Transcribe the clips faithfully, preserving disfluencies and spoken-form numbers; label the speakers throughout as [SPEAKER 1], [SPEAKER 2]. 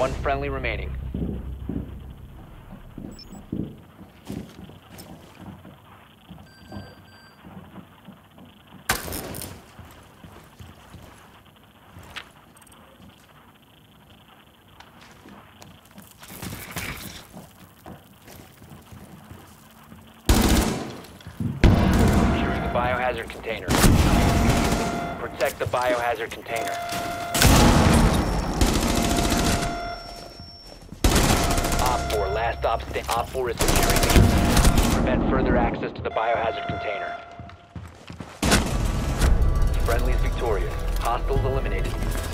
[SPEAKER 1] One friendly remaining. Securing the biohazard container. Protect the biohazard container. Op four, last op sta- Op four is securing the prevent further access to the biohazard container. Friendly's victorious. Hostiles eliminated.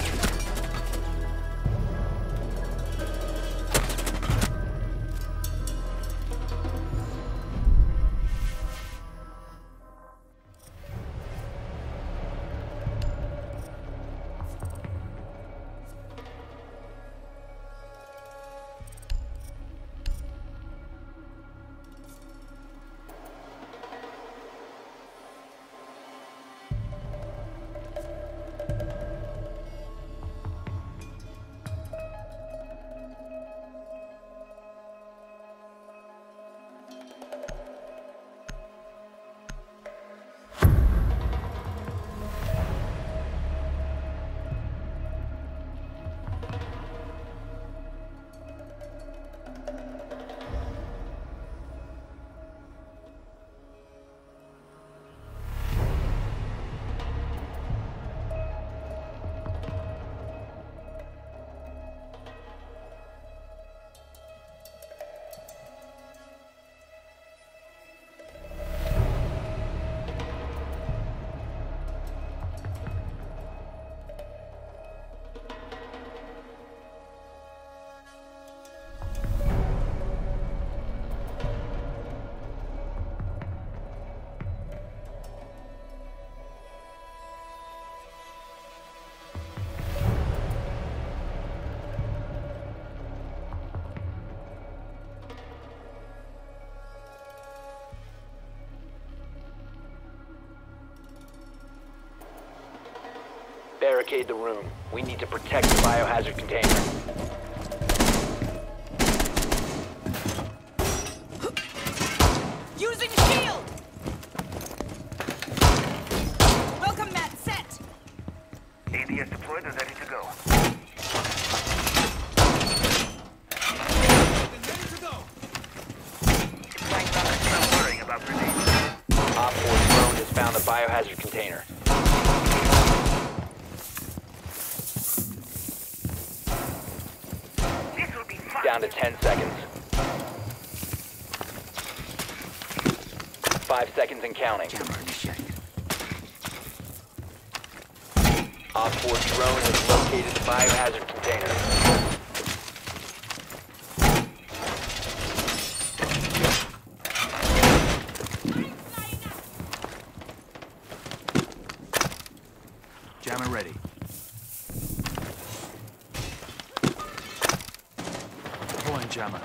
[SPEAKER 1] Barricade the room. We need to protect the biohazard container.
[SPEAKER 2] Using shield! Welcome, Matt. Set!
[SPEAKER 3] A D S deployed and ready to go.
[SPEAKER 2] Ready to go!
[SPEAKER 3] Flank runner, stop worrying about grenades.
[SPEAKER 1] Op four drone has found the biohazard container.
[SPEAKER 3] This will be fun.
[SPEAKER 1] Down to ten seconds. Five seconds and counting. Op four drone has located the biohazard container.
[SPEAKER 4] Jammer ready. Deploying jammer.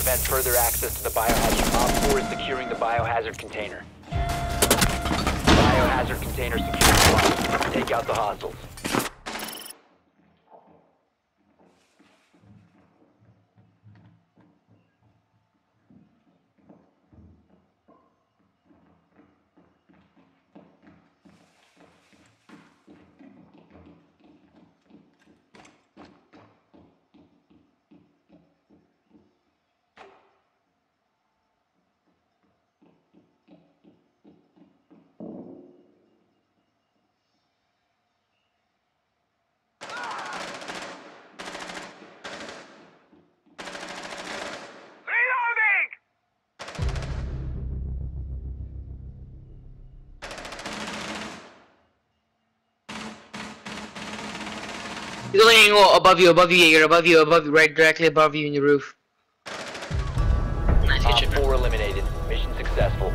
[SPEAKER 1] prevent further access to the biohazard. Op four is securing the biohazard container. Biohazard container secured. Take out the hostiles.
[SPEAKER 3] Reloading!
[SPEAKER 5] He's only angle above you, above you, Jaeger, above you, above you, right directly above you in your roof. Nice, good
[SPEAKER 1] Op
[SPEAKER 5] shit, bro.
[SPEAKER 1] four eliminated. Mission successful.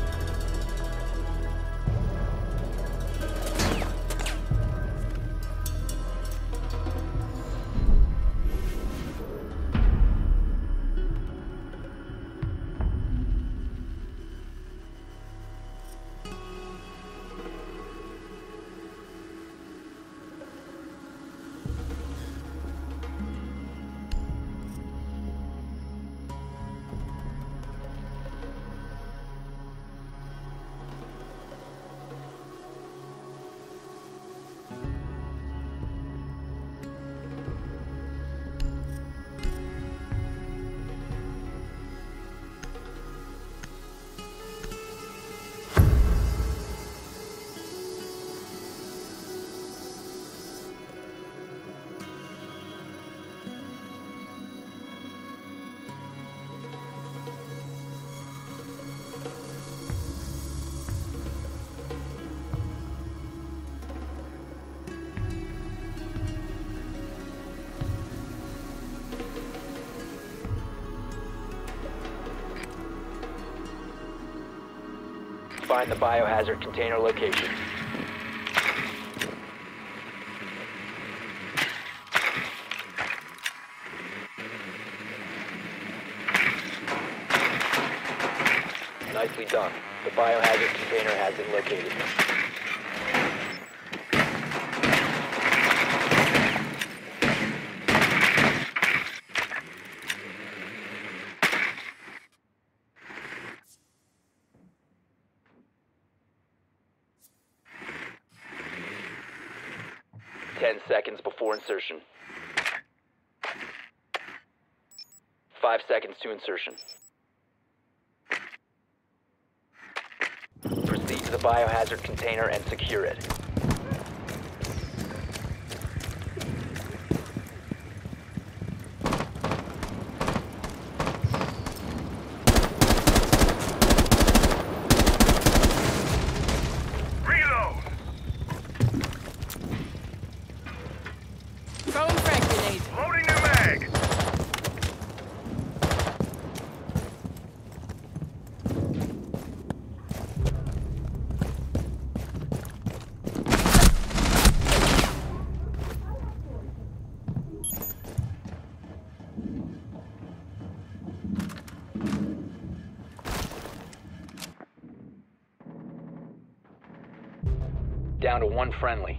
[SPEAKER 1] Find the biohazard container location. Nicely done. The biohazard container has been located. Ten seconds before insertion. Five seconds to insertion. Proceed to the biohazard container and secure it.
[SPEAKER 3] Reload!
[SPEAKER 2] Throwing frag grenade.
[SPEAKER 3] Loading new mag!
[SPEAKER 1] Down to one friendly.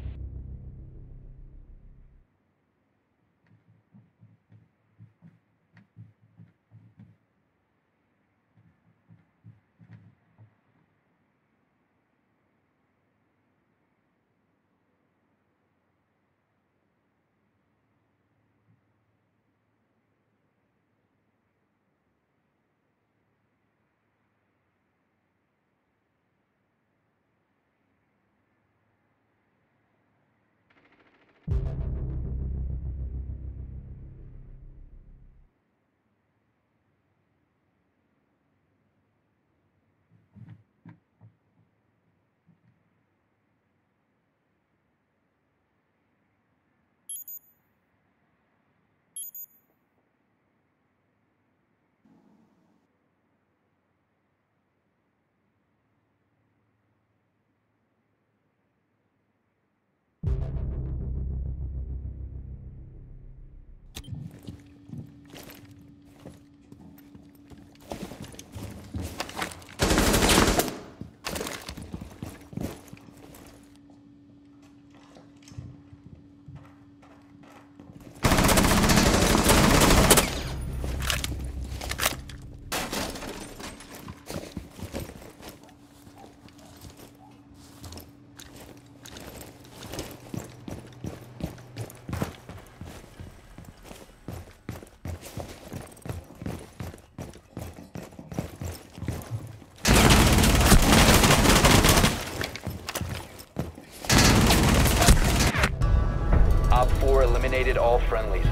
[SPEAKER 1] all friendlies.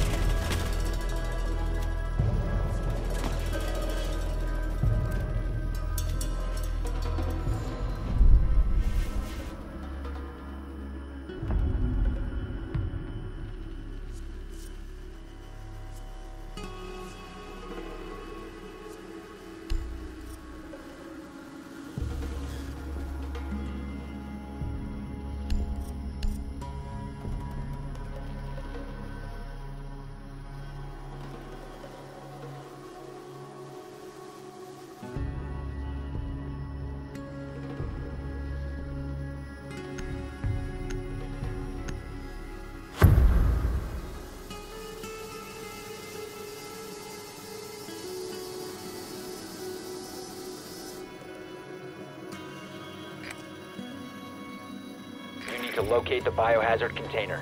[SPEAKER 1] You need to locate the biohazard container.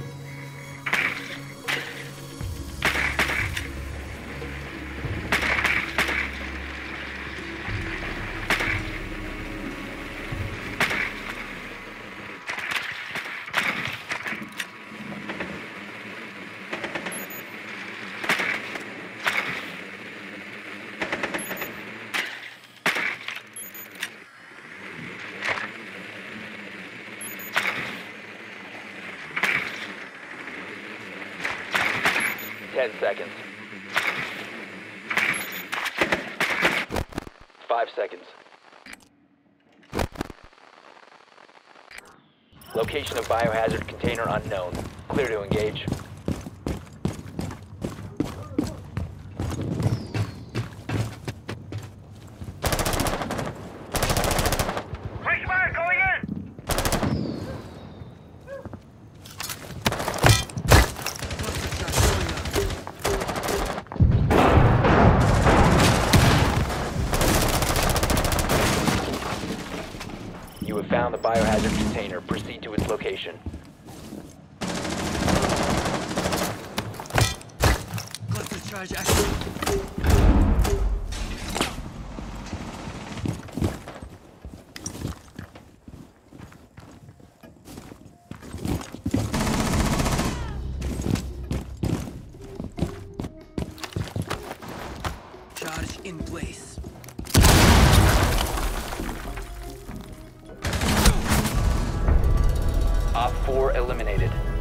[SPEAKER 1] Ten seconds. Five seconds. Location of biohazard container unknown. Clear to engage.
[SPEAKER 3] Flashback going in!
[SPEAKER 1] You have found the biohazard container. Proceed to its location.
[SPEAKER 4] Cluster charge active. Charge in place.
[SPEAKER 1] Op four eliminated.